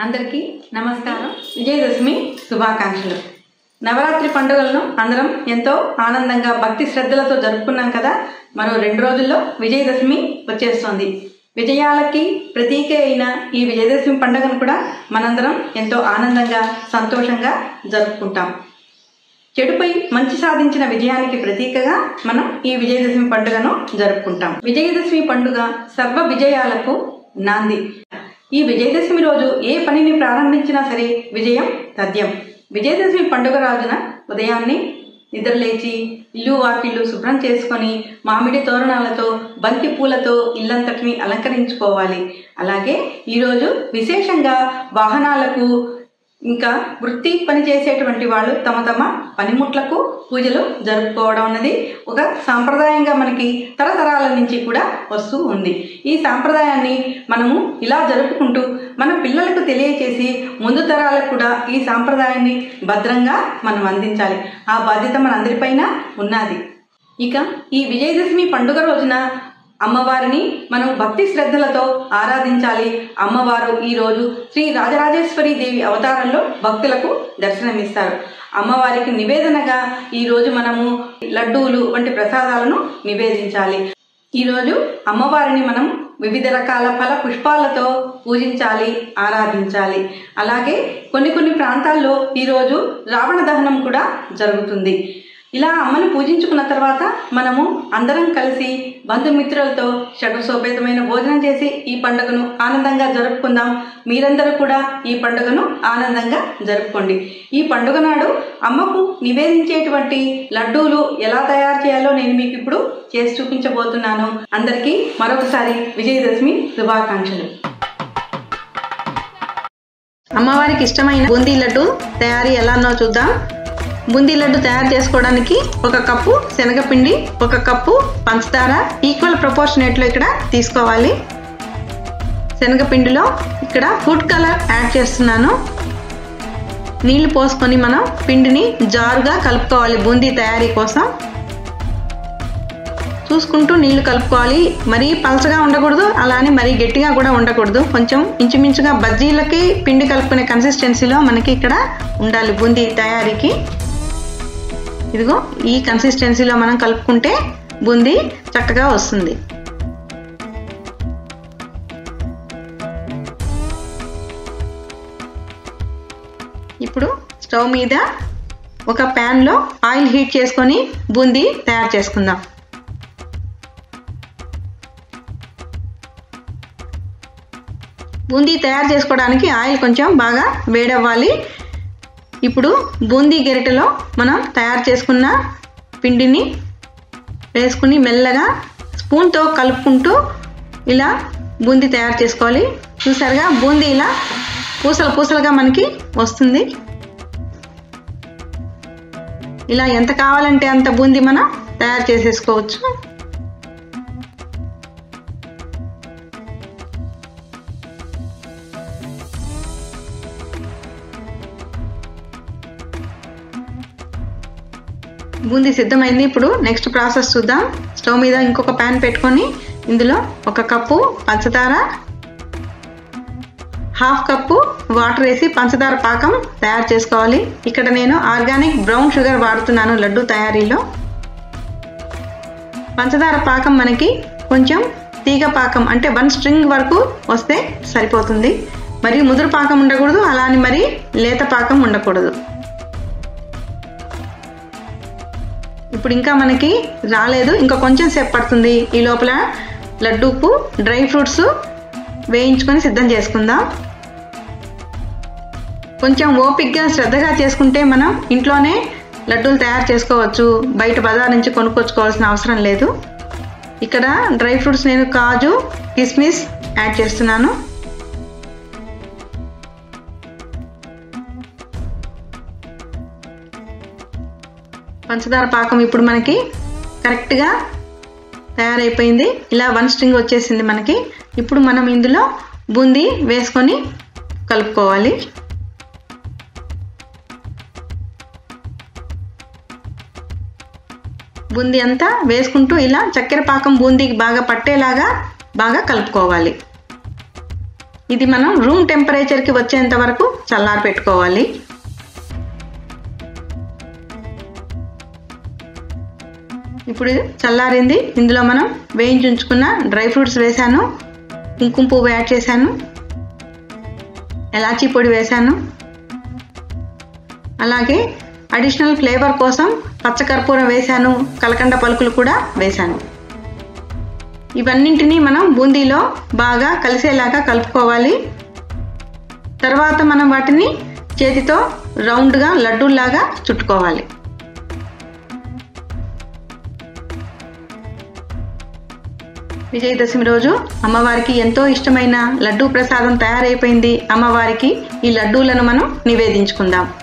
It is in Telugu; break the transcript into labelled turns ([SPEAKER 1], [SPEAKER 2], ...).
[SPEAKER 1] అందరికీ నమస్కారం. విజయదశమి శుభాకాంక్షలు. నవరాత్రి పండుగలను అందరం ఎంతో ఆనందంగా భక్తి శ్రద్ధలతో జరుపుకున్నాం కదా. మరో 2 రోజుల్లో విజయదశమి వచ్చేస్తోంది. విజయాలకి ప్రతీక అయిన ఈ విజయదశమి పండుగను కూడా మనందరం ఎంతో ఆనందంగా సంతోషంగా జరుపుకుంటాం. చెడుపై మంచి సాధించిన విజయానికి ప్రతీకగా మనం ఈ విజయదశమి పండుగను జరుపుకుంటాం. విజయదశమి పండుగ సర్వ విజయాలకు నాంది. ఈ విజయదశమి రోజు ఏ పనిని ప్రారంభించినా సరే విజయం తథ్యం. విజయదశమి పండుగ రోజున ఉదయాన్నే నిద్రలేచి ఇల్లు వాకిళ్ళు శుభ్రం చేసుకొని మామిడి తోరణాలతో బంతి పూలతో ఇల్లంతటిని అలంకరించుకోవాలి. అలాగే ఈరోజు విశేషంగా వాహనాలకు ఇంకా వృత్తి పని చేసేటువంటి వాళ్ళు తమ తమ పనిముట్లకు పూజలు జరుపుకోవడం అన్నది ఒక సాంప్రదాయంగా మనకి తరతరాల నుంచి కూడా వస్తూ ఉంది. ఈ సాంప్రదాయాన్ని మనము ఇలా జరుపుకుంటూ మన పిల్లలకు తెలియచేసి ముందు తరాలకు కూడా ఈ సాంప్రదాయాన్ని భద్రంగా మనం అందించాలి. ఆ బాధ్యత మనందరిపైన ఉన్నది. ఇక ఈ విజయదశమి పండుగ రోజున అమ్మవారిని మనం భక్తి శ్రద్ధలతో ఆరాధించాలి. అమ్మవారు ఈరోజు శ్రీ రాజరాజేశ్వరి దేవి అవతారంలో భక్తులకు దర్శనమిస్తారు. అమ్మవారికి నివేదనగా ఈరోజు మనము లడ్డూలు వంటి ప్రసాదాలను నివేదించాలి. ఈరోజు అమ్మవారిని మనం వివిధ రకాల ఫల పుష్పాలతో పూజించాలి, ఆరాధించాలి. అలాగే కొన్ని ప్రాంతాల్లో ఈరోజు రావణ దహనం కూడా జరుగుతుంది. ఇలా అమ్మను పూజించుకున్న తర్వాత మనము అందరం కలిసి బంధుమిత్రులతో షడ్రసోపేతమైన భోజనం చేసి ఈ పండుగను ఆనందంగా జరుపుకుందాం. మీరందరూ కూడా ఈ పండుగను ఆనందంగా జరుపుకోండి. ఈ పండుగ నాడు అమ్మకు నివేదించేటువంటి లడ్డూలు ఎలా తయారు చేయాలో నేను మీకు ఇప్పుడు చేసి చూపించబోతున్నాను. అందరికీ మరొకసారి విజయదశమి శుభాకాంక్షలు. అమ్మవారికి ఇష్టమైన బూందీ లడ్డు తయారీ ఎలానో చూద్దాం. బూందీ లడ్డు తయారు చేసుకోవడానికి 1 కప్పు శనగపిండి, 1 కప్పు పంచదార ఈక్వల్ ప్రపోర్షనేట్లో ఇక్కడ తీసుకోవాలి. శనగపిండిలో ఇక్కడ ఫుడ్ కలర్ యాడ్ చేస్తున్నాను. నీళ్లు పోసుకొని మనం పిండిని జారుగా కలుపుకోవాలి. బూందీ తయారీ కోసం చూసుకుంటూ నీళ్లు కలుపుకోవాలి. మరీ పలచగా ఉండకూడదు, అలానే మరీ గట్టిగా కూడా ఉండకూడదు. కొంచెం ఇంచుమించుగా బజ్జీలకి పిండి కలుపుకునే కన్సిస్టెన్సీలో మనకి ఇక్కడ ఉండాలి బూందీ తయారీకి. ఇదిగో ఈ కన్సిస్టెన్సీలో మనం కలుపుకుంటే బూందీ చక్కగా వస్తుంది. ఇప్పుడు స్టవ్ మీద ఒక ప్యాన్లో ఆయిల్ హీట్ చేసుకొని బూందీ తయారు చేసుకుందాం. బూందీ తయారు చేసుకోవడానికి ఆయిల్ కొంచెం బాగా వేడవ్వాలి. ఇప్పుడు బూందీ గరిటెలో మనం తయారు చేసుకున్న పిండిని వేసుకుని మెల్లగా స్పూన్తో కలుపుకుంటూ ఇలా బూందీ తయారు చేసుకోవాలి. చూసారుగా బూందీ ఇలా పూసలుగా మనకి వస్తుంది. ఇలా ఎంత కావాలంటే అంత బూందీ మనం తయారు చేసేసుకోవచ్చు. బూందీ సిద్ధమైంది. ఇప్పుడు నెక్స్ట్ ప్రాసెస్ చూద్దాం. స్టవ్ మీద ఇంకొక ప్యాన్ పెట్టుకొని ఇందులో 1 కప్పు పంచదార, 1/2 కప్పు వాటర్ వేసి పంచదార పాకం తయారు చేసుకోవాలి. ఇక్కడ నేను ఆర్గానిక్ బ్రౌన్ షుగర్ వాడుతున్నాను లడ్డు తయారీలో. పంచదార పాకం మనకి కొంచెం తీగ పాకం అంటే 1 స్ట్రింగ్ వరకు వస్తే సరిపోతుంది. మరి ముదురు పాకం ఉండకూడదు, అలానే మరి లేత పాకం ఉండకూడదు. ఇప్పుడు ఇంకా మనకి రాలేదు, ఇంకా కొంచెం సేపు పడుతుంది. ఈ లోపల లడ్డూకు డ్రై ఫ్రూట్స్ వేయించుకొని సిద్ధం చేసుకుందాం. కొంచెం ఓపిక్గా శ్రద్ధగా చేసుకుంటే మనం ఇంట్లోనే లడ్డూలు తయారు చేసుకోవచ్చు. బయట బజార్ నుంచి కొనుక్కొచ్చుకోవాల్సిన అవసరం లేదు. ఇక్కడ డ్రై ఫ్రూట్స్ నేను కాజు, కిస్మిస్ యాడ్ చేస్తున్నాను. పంచదార పాకం ఇప్పుడు మనకి కరెక్ట్గా తయారైపోయింది. ఇలా 1 స్ట్రింగ్ వచ్చేసింది మనకి. ఇప్పుడు మనం ఇందులో బూందీ వేసుకొని కలుపుకోవాలి. బూందీ అంతా వేసుకుంటూ ఇలా చక్కెర పాకం బూందీకి బాగా పట్టేలాగా బాగా కలుపుకోవాలి. ఇది మనం రూమ్ టెంపరేచర్కి వచ్చేంత వరకు చల్లారి పెట్టుకోవాలి. ఇప్పుడు చల్లారింది. ఇందులో మనం వేయించి ఉంచుకున్న డ్రై ఫ్రూట్స్ వేసాను, కుంకుమ పువ్వు యాడ్ చేశాను, ఎలాచీ పొడి వేశాను, అలాగే అడిషనల్ ఫ్లేవర్ కోసం పచ్చకర్పూరం వేశాను, కలకండ పలుకులు కూడా వేశాను. ఇవన్నింటినీ మనం బూందీలో బాగా కలిసేలాగా కలుపుకోవాలి. తర్వాత మనం వాటిని చేతితో రౌండ్గా లడ్డూల్లాగా చుట్టుకోవాలి. విజయదశమి రోజు అమ్మవారికి ఎంతో ఇష్టమైన లడ్డూ ప్రసాదం తయారైపోయింది. అమ్మవారికి ఈ లడ్డూలను మనం నివేదించుకుందాం.